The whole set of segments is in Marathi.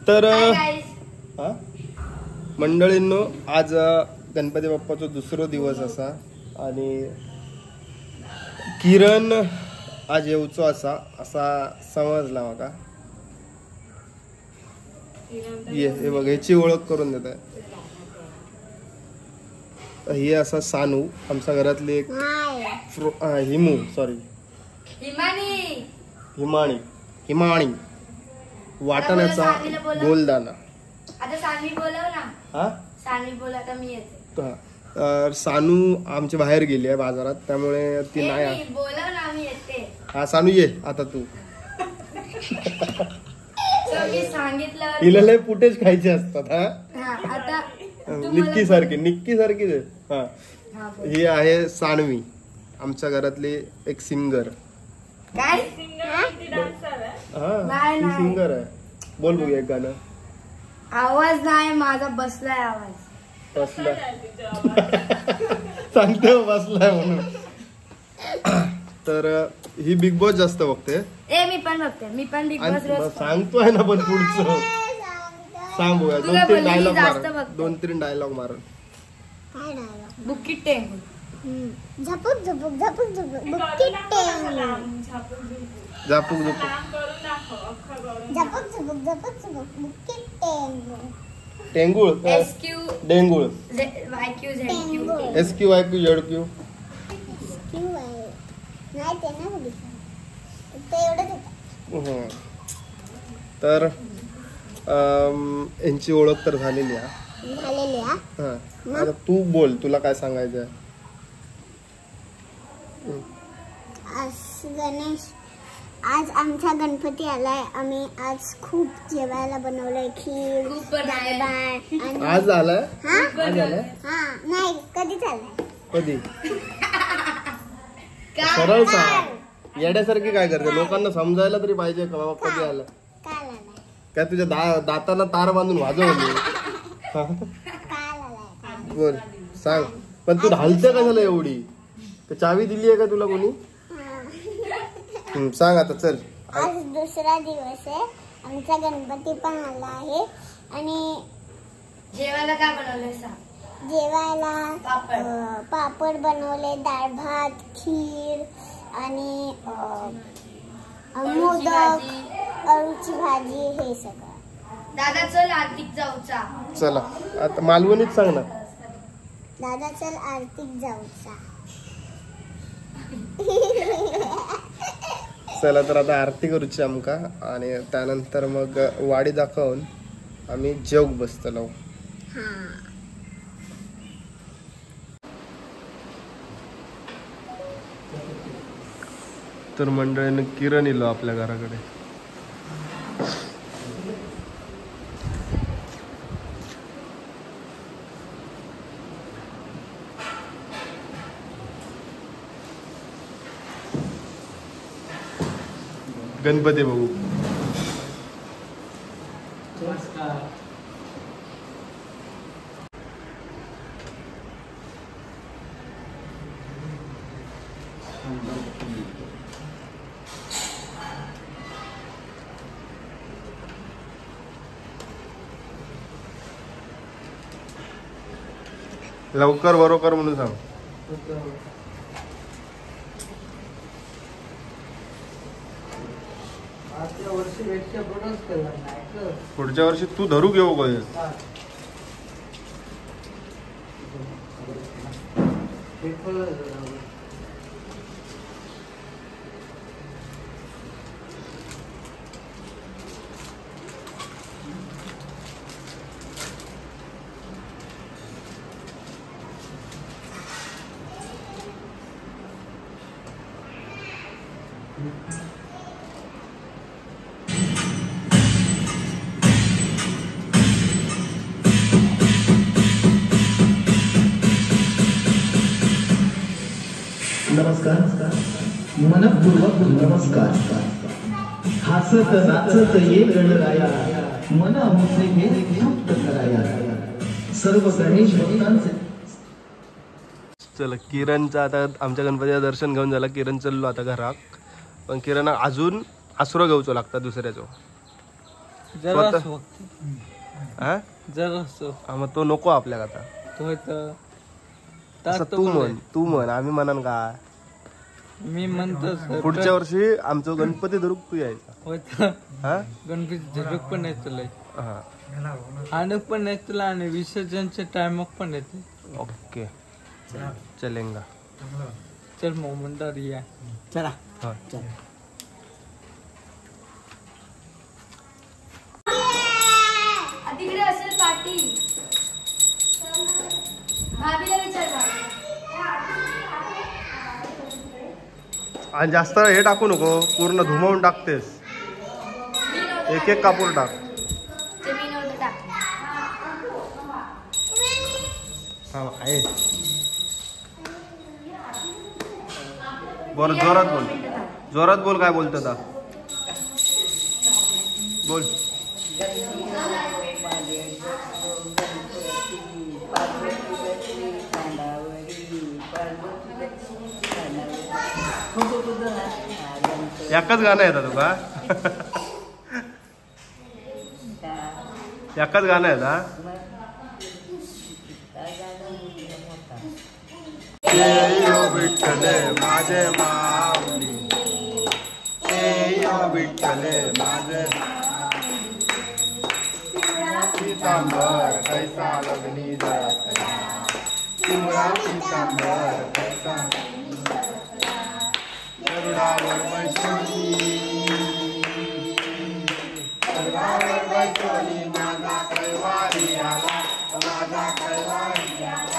तर मंडळींनो, आज गणपती बाप्पाचा दुसरा दिवस असा आणि किरण आज येऊचो असा समजला माका. ये हे बघ, ह्याची ओळख करून देत आहे. ही असा सानू, आमच्या घरातली एक हिमाणी वाटाण्याचा गोलदाना. आता सानवी बोलव ना. हा सानवी बोल, आता मी येते. सानू आमच्या बाहेर गेली आहे बाजारात, त्यामुळे ती नाही. बोलव ना, मी येते. हा सानू, ये आता तू. मी सांगितलं हिला लय फुटेज खायचे असतात. हा आता निक्की सारखी. हा, ही आहे सानवी, आमच्या घरातली एक सिंगर. काय हा, सिंगर आहे. बोल बघूया एक गाणं. आवाज नाही माझा, बसलाय आवाज. बसलाय सांगते बसलाय म्हणून. तर ही बिग बॉस जास्त बघते. मी पण बघते, मी पण बिग बॉस रोज सांगतोय ना. पण पुढचं सांग बघूया. 2-3 डायलॉग मार. बुक्की टेंगू. झपक झपक झपक झपक बुक्की टेंगू. झापूक झपूक झपक झपक झपक झपक बुक्की टेंगू. टेंगुळ. डेंगुळ. SQ YQ ZQ. नाही ते ना बघितलं, ते एवढंच होतं. तर यांची ओळख तर झालेली आहे. आता तू बोल, तुला काय सांगायचं. आज आमचा गणपती आलाय. आम्ही आज खूप जेवायला बनवलंय. खीर, आज आलाय. नाही, कधीच आलाय. कधी? सरळ सांग. येड्यासारखी काय करते, लोकांना समजायला तरी पाहिजे का बाबा कधी आलं. काय तुझ्या दाताला तार बांधून वाजवली. बोल, सांग. पण तू ढालते का झालं एवढी? चावी दिली आहे का तुला कोणी? सांग आता, चल. आज दुसरा दिवस आहे, आमचा गणपती पण आला आहे. आणि जेवायला काय बनवलंय सांग. जेवायला पापड बनवले, डाळ भात, खीर आणि मोदक, अळूची भाजी, हे सगळं. दादा चल आरतीक जाऊचा. चला आता मालवणीत सांग ना. दादा चल आरतीक जाऊचा. चला तर आता आरती करूची आमका, आणि त्यानंतर मग वाडी दाखवून आम्ही जेवक बसतलो. तर मंडळीने किरण इलो आपल्या घराकडे. गणपती बघू. लवकर बरोबर म्हणून सांग. पुढच्या वर्षी तू धरू घेऊ का? नमस्कार, मनपूर्वक नमस्कार. हसत नाचत ये गणराया, मन होते हे तृप्त कराया. सर्व गणेश भक्तांचे. चला, किरणचं आता आमच्या गणपतीचं दर्शन घेऊन झालं. किरण चाललो आता घरात, पण किरण अजून आसरो घेऊचो लागता दुसऱ्याचो. हा मग तो नको आपल्याला आता. असं तू म्हण आम्ही म्हणान का. मी म्हणतो पुढच्या वर्षी आमचं गणपती धरूक तू यायचा. हा गणपती धरूक पण येतलंय, हा आणूक पण येतलं आणि विसर्जनच्या टायमाक पण येते. ओके चलेंगा. चल मग म्हणतात या. चला तिकडे असेल पाटी. भाभीला विचार. आणि जास्त हे टाकू नको, पूर्ण धुमवून टाकतेस. एक एक कापूर टाक. ते मी नव्हतं टाकलं. हा आहे. बरं जोरात बोल, जोरात बोल. काय बोलत आता बोल. एकच गाणं येतं तुका. एकच गाणं येतं. विठ्ठले माझे माऊली, विठ्ठले माझे पितांबर कैसा लग्नी जातला, पिंगळा पितांबर कैसा गरुडावर बैसोली, गरुडावर बैसोली माझा कैवारी आला, माझा कैवारी आला.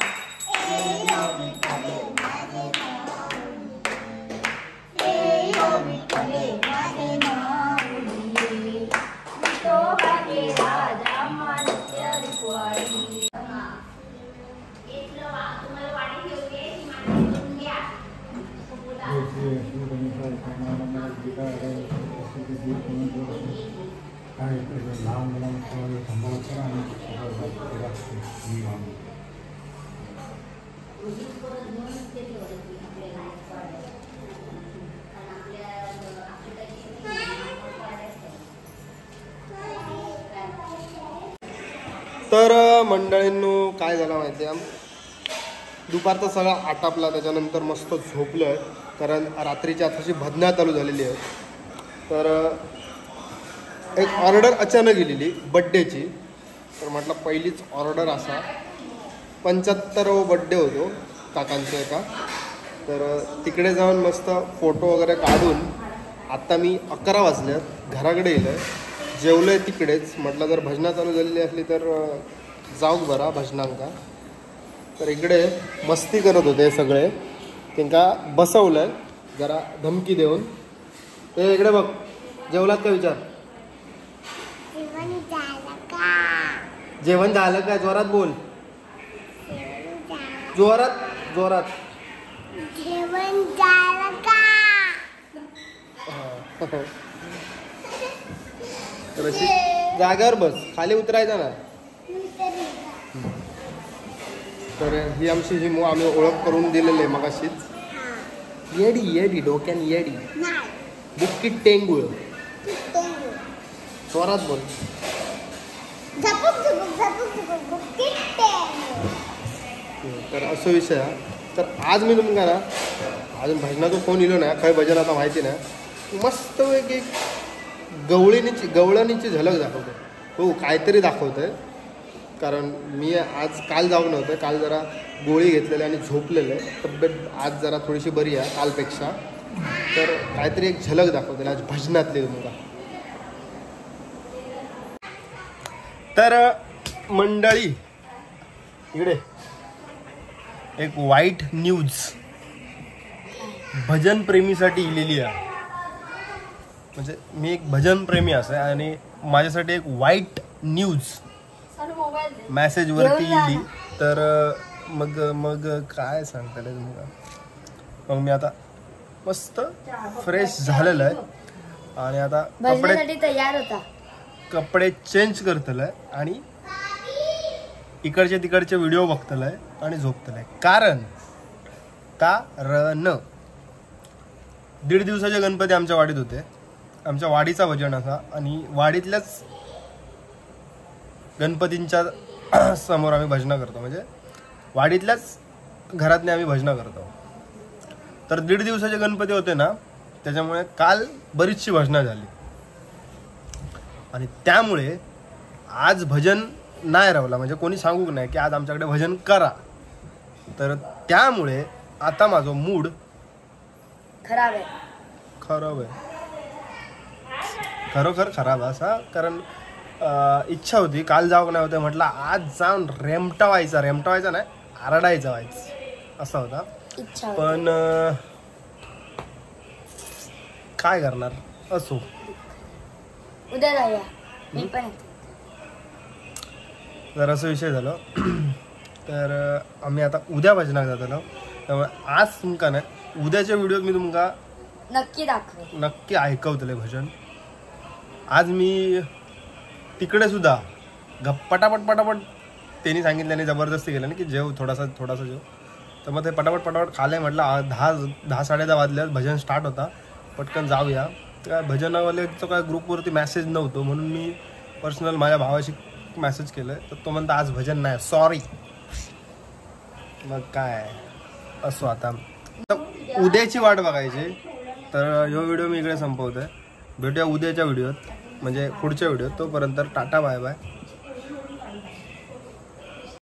तर मंडळींनो काय झालं माहिती आहे, दुपारचा सगळा आटापला. त्याच्यानंतर मस्त झोपलं कारण रात्रीची आताची भजना चालू झालेली आहे. तर एक ऑर्डर अचानक गेलेली बड्डेची. तर म्हटलं पहिलीच ऑर्डर असा. 75वा बड्डे होतो काकांचा एका. तर तिकडे जाऊन मस्त फोटो वगैरे काढून आत्ता मी 11 वाजल्यात घराकडे येईल. जेवलं आहे तिकडेच. म्हटलं जर भजना चालू झालेली असली तर जाऊक बरा भजनांका. तर इकडे मस्ती करत होते सगळे. त्यांना बसवलं जरा धमकी देऊन. ते इकडे बघ, जेवलात का विचार. जेवण झालं का? जोरात बोल, जोरात जोरात. जेवण झालं का? तर अशी जागेवर बस, खाली उतरायचं ना. तर ही आमची ही आम्ही ओळख करून दिलेली आहे मगाशीच. येडी येडी डोक्यान येडी बुक्की टेंगुळ. जोरात बोल. तर असं विषय आहे. तर आज मी तुमका ना अजून भजनाचा फोन येलो नाही, काय भजन आता माहिती नाही. मस्त एक गवळणीची झलक दाखवतो. हो काहीतरी दाखवतोय. कारण मी काल जाऊन नव्हतं. काल जरा गोळी घेतलेली आणि झोपलेलं आहे. तब्येत आज जरा थोडीशी बरी आहे कालपेक्षा. तर काहीतरी एक झलक दाखवते आज भजनातली तुमका. तर मंडळी इकडे एक वाईट न्यूज भजन प्रेमीसाठी इलेली आहे. म्हणजे मी एक भजन प्रेमी असे आणि माझ्यासाठी एक वाईट न्यूज मेसेज वरती इली. तर मग काय सांगता तुम्हाला. मग मी आता मस्त फ्रेश झालेलं आहे आणि आता तयार होता. कपडे चेंज करतलंय आणि इकडचे तिकडचे व्हिडिओ बघतलंय आणि झोपतलंय. कारण 1.5 दिवसाचे गणपती आमच्या वाडीत होते. आमच्या वाडीचा भजन असा आणि वाडीतल्याच गणपतींच्या समोर आम्ही भजनं करतो, म्हणजे वाडीतल्याच घरातने आम्ही भजनं करतो. तर 1.5 दिवसाचे गणपती होते ना, त्याच्यामुळे काल बरीचशी भजनं झाली आणि त्यामुळे आज भजन नाही राहिला, म्हणजे कोणी सांगू नाही की आज आमच्याकडे भजन करा. तर त्यामुळे आता माझा मूड खराब आहे. खरोखर खराब असा, कारण इच्छा होती काल जाऊ नाही होतं, म्हटलं आज जाऊन रेमटावायचा नाही, आरडायचा व्हायचं असा होता. इच्छा पण काय करणार, असो. उद्या जाऊया, मी पण येते. जर असं विषय झालं तर आम्ही आता उद्या भजनाक जातलो. त्यामुळे आज तुमका नाही, उद्याच्या व्हिडिओत मी तुमका नक्की दाखव, नक्की ऐकवतले भजन. आज मी तिकडे सुद्धा पटापट त्यांनी सांगितल्याने जबरदस्ती केलं ना की जेव थोडासा जेव. तर मग ते पटापट खाले, म्हटलं 10-10:30 वाजल्यास भजन स्टार्ट होता, पटकन जाऊया. काय भजनावाल्याचं काय ग्रुपवरती मेसेज नव्हतं, म्हणून मी पर्सनल माझ्या भावाशी मेसेज केलं. तर तो म्हणता आज भजन नाही, सॉरी. मग काय असो, आता उद्याची वाट बघायची. तर ह्यो व्हिडिओ मी इकडे संपवतोय. भेटूया उद्याच्या व्हिडिओत, म्हणजे पुढच्या व्हिडिओत. तोपर्यंत टाटा बाय बाय.